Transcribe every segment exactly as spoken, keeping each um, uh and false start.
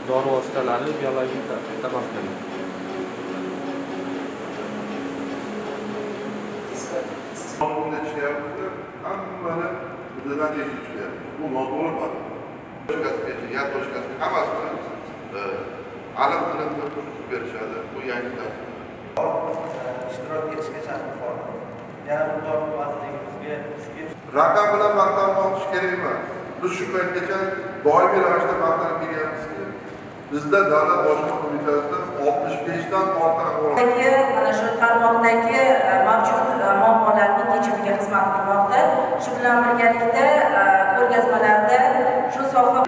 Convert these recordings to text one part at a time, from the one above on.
dori vositalari biologik taqoqdan. Bunda ishlayapti, hammani bizdan eshitishlayapti. Bu noto'g'ri bor. Toshkentgacha, yar Toshkentga hammasini aniq qilib berishadi. Bu yangi dastur. ishtirok etishga chaqirib yana bu dorixonachiligimizga raqam bilan maqtanib olish kerak emas. Biz shu paytgacha doimiy ravishda maqtanib kelyapmizki, bizda davlat bojxona qo'mitasida oltmish beshdan ortiq aholi mana shu tarmoqdagi mavjud muammolarning yechimiga xizmat qilmoqda. Shu bilan birgalikda ko'rgazmalarda shu soha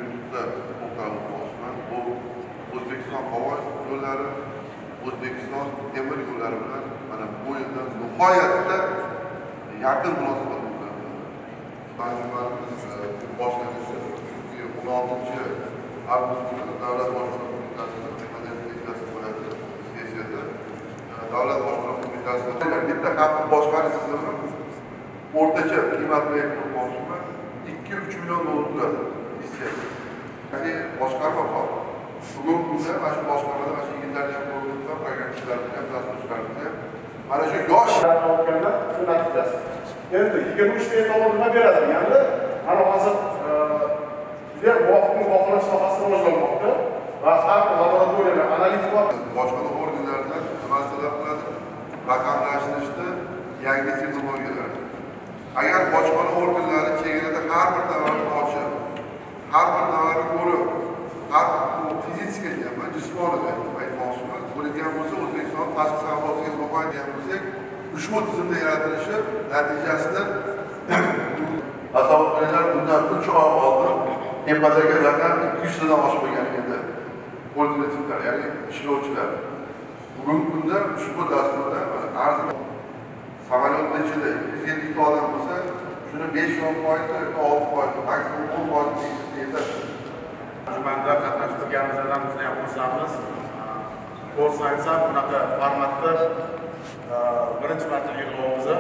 O'zbekiston havo yo'llari, O'zbekiston temir yo'llari bilan mana bu yilda nihoyatda yaqin munosabat bo'ladi. Tanlovlarimiz boshlanishi o'n oltinchi avgust kuni Davlat bojxona qo'mitasi bo'ladi. Sessiyada Davlat bojxona qo'mitasi bitta hafta boshqarish tizimi o'rtacha qiymatli ko'rmoqchimi ikki uch million dollar turadi. Ya'ni boshqarma bor. Bugun kunda mana shu boshqarmada mana shu yigitlarni ham ko'rib programmachilarni ham dasturchilarni ham mana shu yosh olganda shu natijasi. Endi yigirma uch ming dollar nima beradi? Ya'ni mana hozir juda muvofiq baholash sohasi rivojlanmoqda va har laboratoriyalar analitik bojxona organlaridan nima talab qiladi? Raqamlashtirishda yangi texnologiyalar. Agar bojxona organlari chegarada har bir tovarni ochib, har bir tovarni ko'rib, har fizika ham, jismoniy aytmoqchiman, bo'ladigan bo'lsa O'zbekiston tashqi savdosiga qo'yadigan bo'lsak, ushbu tizimda yaratilishi natijasida asomatlar bundan uch oy oldin tepadagi raqam ikki yuz tadan oshmagan edi. Pользовательlar, ya'ni ishlovchilar. Bugungi kunda ushbu dasturda arzon samolyotda ichida yuz ellik ta odam bo'lsa, shuni besh o'n foiz yoki olti foiz, maksimum o'n foiz yetadi. Jumanda qatnashtirganimizdan juda ham xursandmiz. To'g'risini aytsam, bunaqa formatda birinchi marta yig'iluvimizni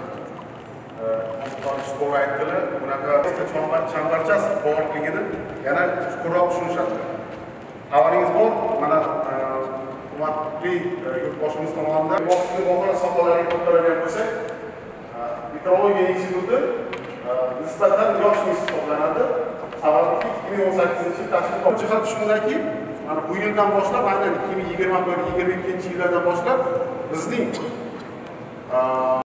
to'g'ri aytdilar. Bunaqa chambarchas borligini yana chuqurroq tushunishadi. Xabaringiz bor, mana hurmatli yurtboshimiz tomonidan vaqtli bog'lar sohalariga to'xtaladigan bo'lsak, meteorologiya instituti nisbatan yosh institut hisoblanadi. Sababki ikki ming o'n sakkizinchi yil tashkil etilgan jihat shundaki, mana bu yildan boshlab, aynan ikki ming yigirma bir yigirma ikkinchi yillardan boshlab bizning